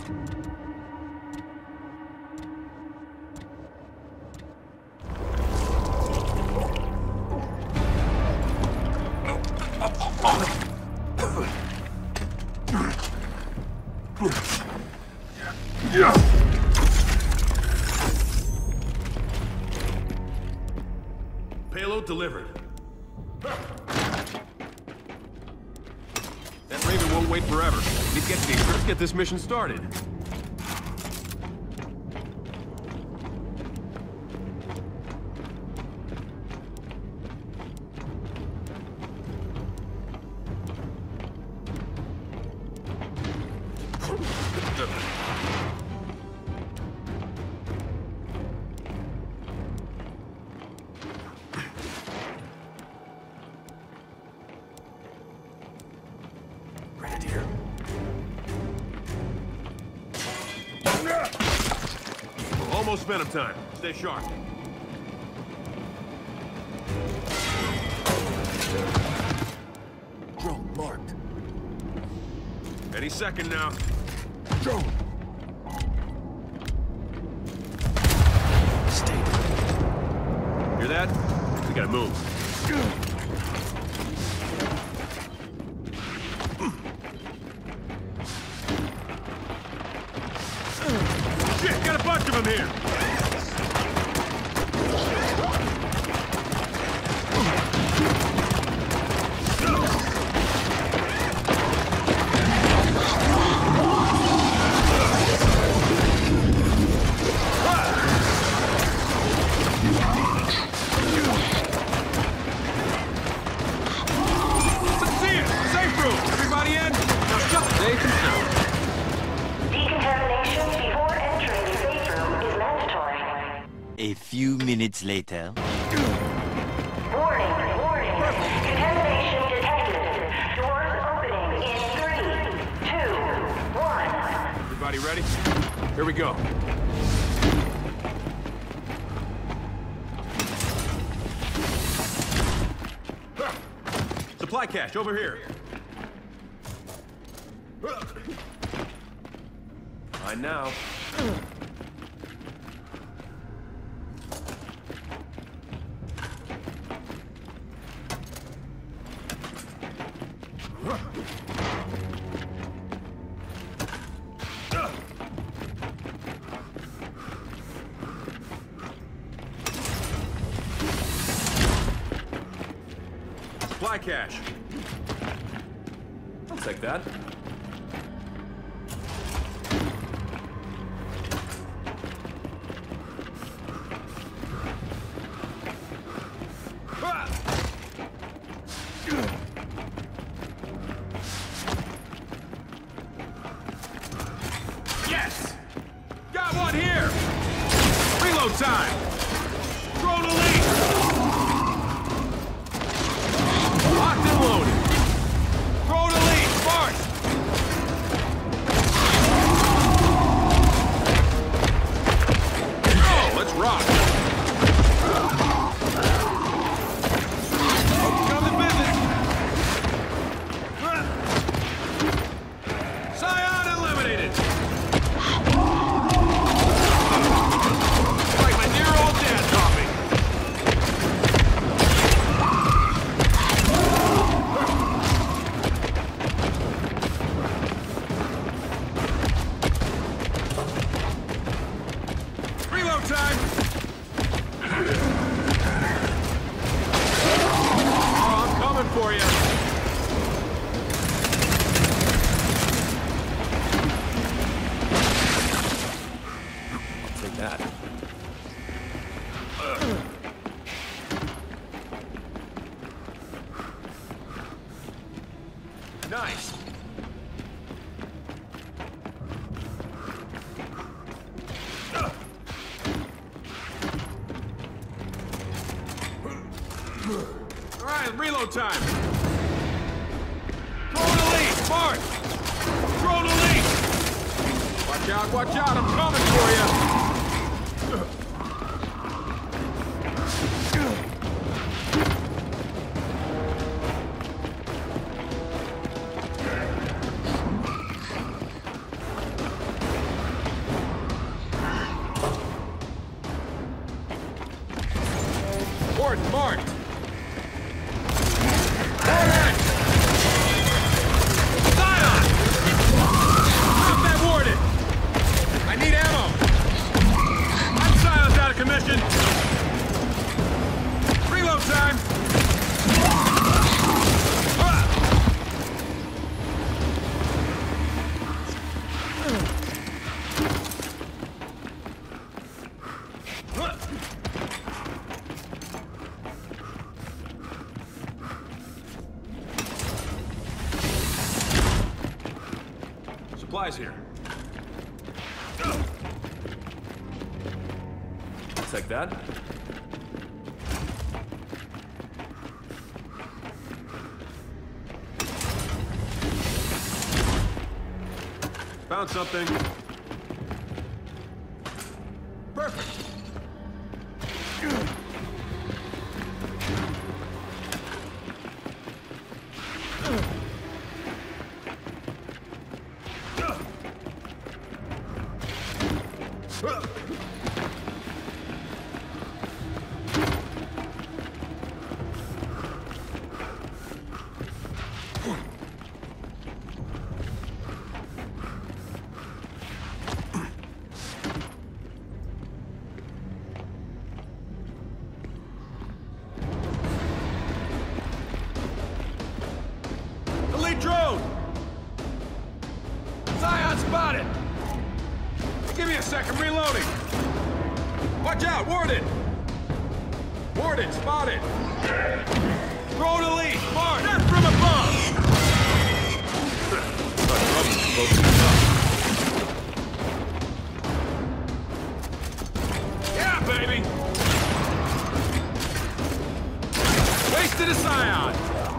Payload delivered. That Raven won't wait forever. Let's get this mission started. Almost Venom time. Stay sharp. Drone marked. Any second now. Drone. Stable. Hear that? We gotta move. Shit, got a bunch of them here. A few minutes later. Warning, warning. Contamination detected. Doors opening in 3, 2, 1. Everybody ready? Here we go. Supply cache over here. Fine now. Supply cache. I'll take that. Yes! Got one here! Reload time! Drone elite! Locked and loaded! Drone elite! March! Oh, let's rock! Come to business! Scion eliminated! Like my dear old dad taught me. Reload time! Oh, I'm coming for you. I'll take that. Nice. All right, reload time. Drone elite, march! Drone elite! Watch out, I'm coming for you! Warden marked. Warden! Zion! Stop that Warden! I need ammo! I'm Zion's out of commission! Reload time! Supplies here. Take that. Found something. Perfect. Elite drone! Zion spotted! Give me a second, reloading! Watch out, Warden! Warden spotted! Drone elite, marked! Death from above! Yeah, baby! Wasted a Zion!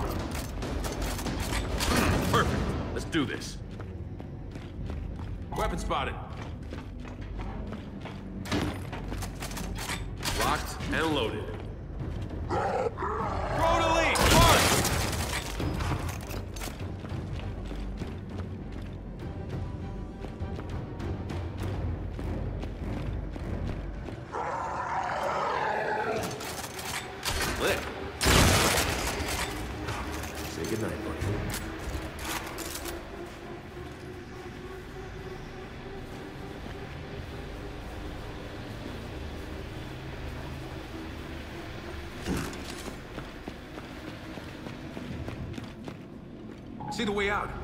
Perfect. Let's do this. Weapon spotted. Locked and loaded. Drone elite, marked! Lit. Say goodnight, buddy. See the way out.